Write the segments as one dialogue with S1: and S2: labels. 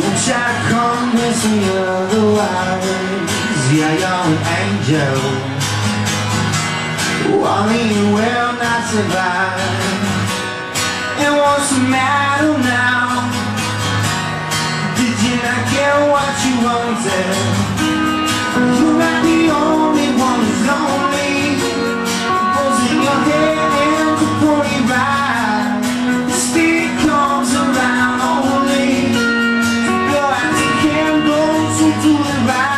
S1: Try to convince me otherwise. Yeah, you're an angel. Only you will not survive. And what's the matter now? Did you not get what you wanted? You're not the only one who's lonely. Pulling your head into Pointe ride. The speed comes around only. Blow out the candles who do it right.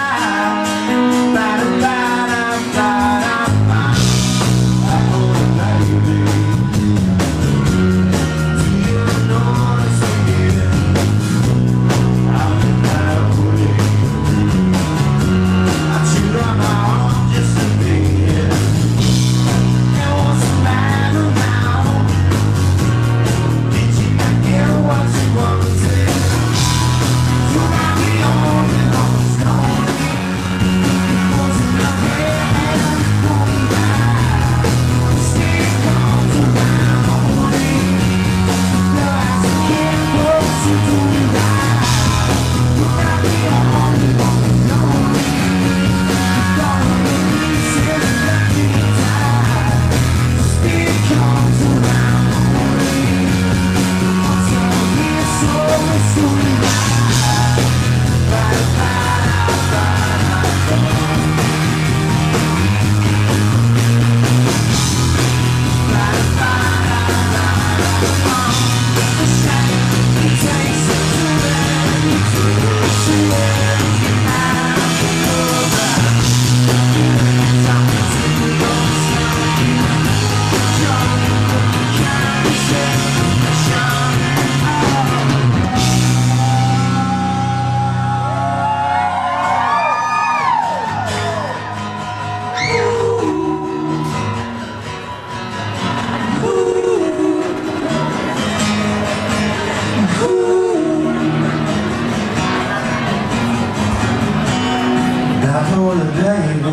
S1: Baby,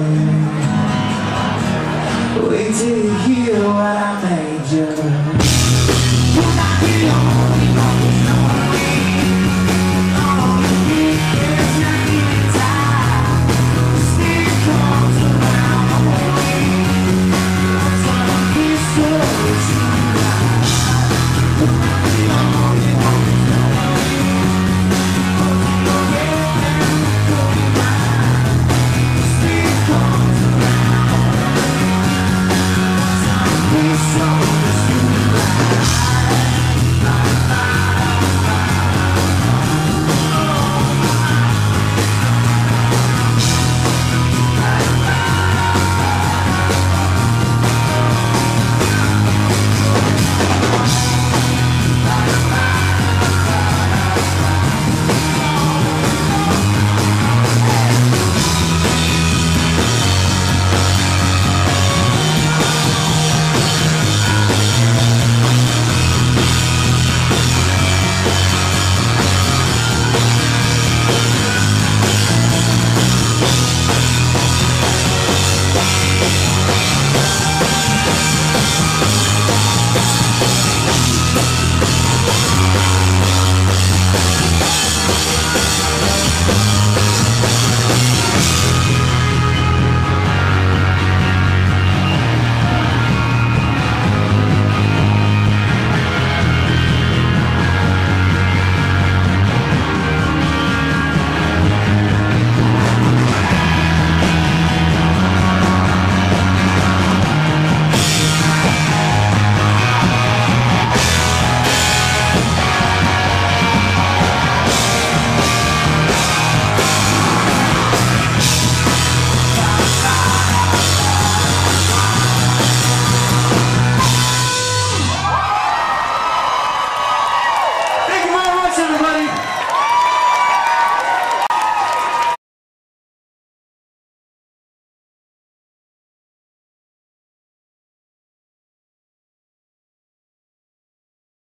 S1: wait till you hear what I made you. You're not the only one.